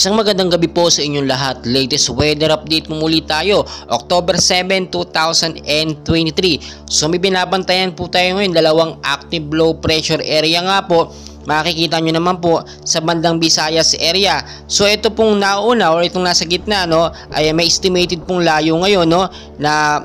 Isang magandang gabi po sa inyong lahat. Latest weather update mo muli tayo, October 7, 2023. So may binabantayan po tayo ngayon, dalawang active low pressure area nga po. Makikita nyo naman po sa bandang Visayas area. So ito pong nauna or itong nasa gitna ay may estimated pong layo ngayon na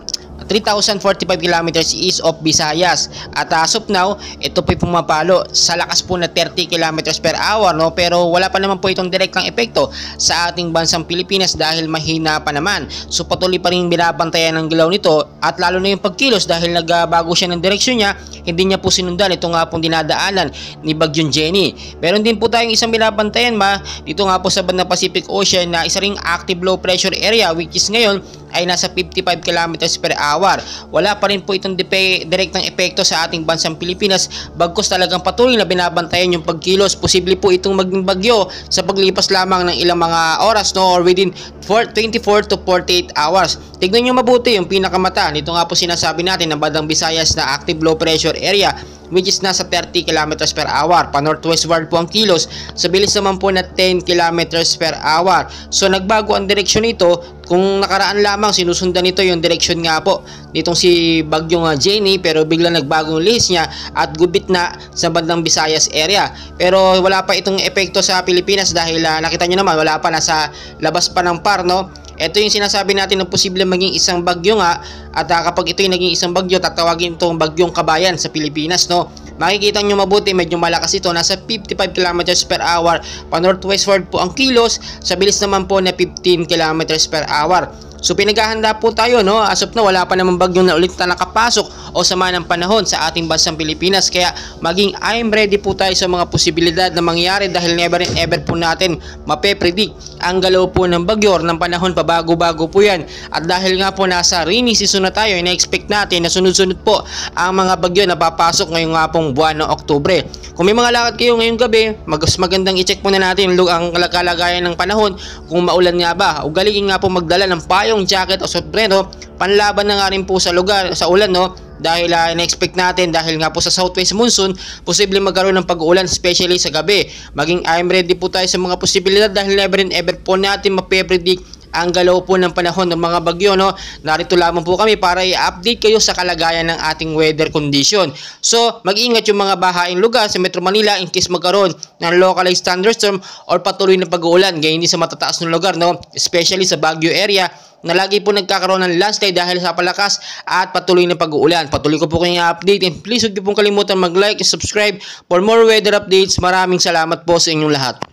3,045 kilometers east of Visayas. At as of now, ito po pumapalo sa lakas po na 30 kilometers per hour pero wala pa naman po itong direktang epekto sa ating bansang Pilipinas dahil mahina pa naman. So patuloy pa rin binabantayan ng galaw nito at lalo na yung pagkilos dahil nagbago siya ng direksyon niya, hindi niya po sinundan ito nga pong dinadaanan ni Bagyong Jenny. Meron din po tayong isang binabantayan dito nga po sa bandang Pacific Ocean na isa ring active low pressure area which is ngayon ay nasa 55 kilometers per hour. Wala pa rin po itong direktang epekto sa ating bansang Pilipinas bagkus talagang patuloy na binabantayan yung pagkilos. Posible po itong maging bagyo sa paglipas lamang ng ilang mga oras or within 24 to 48 hours. Tignan nyo mabuti yung pinakamata. Nito nga po sinasabi natin ng bandang Visayas na active low pressure area which is nasa 30 kilometers per hour. Pa-northwestward po ang kilos sa bilis naman po na 10 kilometers per hour. So nagbago ang direksyon nito. Kung nakaraan lamang sinusundan nito yung direksyon nga po nitong si Bagyong Jenny, pero biglang nagbago yung list niya at gubit na sa bandang Visayas area. Pero wala pa itong epekto sa Pilipinas dahil nakita nyo naman wala pa, nasa labas pa ng par Ito yung sinasabi natin na posible maging isang bagyo nga at kapag ito yung naging isang bagyo, tatawagin itong Bagyong Kabayan sa Pilipinas Makikita nyo mabuti, medyo malakas ito, nasa 55 kilometers per hour. Pa-northwestward po ang kilos, sa bilis naman po na 15 kilometers per hour. So pinaghahanda po tayo as of na wala pa namang bagyo na ulit na nakapasok o sama ng panahon sa ating bansang Pilipinas, kaya maging I'm ready po tayo sa mga posibilidad na mangyari dahil never and ever po natin mape-predict ang galaw po ng bagyo or ng panahon, pabago-bago po yan. At dahil nga po nasa rainy season na tayo, ina-expect natin na sunod-sunod po ang mga bagyo na papasok ngayong nga pong buwan ng Oktubre. Kung may mga lakad kayo ngayong gabi, mas magandang i-check muna natin ang kalagayan ng panahon, kung maulan nga ba. Ugaliin nga po magdala ng payong, jacket o sombrero, panlaban na nga rin po sa lugar, sa ulan dahil na-expect natin dahil nga po sa southwest monsoon, posible magkaroon ng pag-uulan especially sa gabi. Maging I'm ready po tayo sa mga posibilidad dahil never and ever po natin mape-predict ang galaw po ng panahon ng mga bagyo Narito lamang po kami para i-update kayo sa kalagayan ng ating weather condition. So mag-ingat yung mga bahaing lugar sa Metro Manila in case magkaroon ng localized thunderstorm or patuloy na pag-uulan, ganyan din sa matataas ng lugar especially sa Baguio area na lagi po nagkakaroon ng landslide dahil sa palakas at patuloy na pag-uulan. Patuloy ko po kayong i-update and please huwag niyo pong kalimutan mag-like and subscribe for more weather updates. Maraming salamat po sa inyong lahat.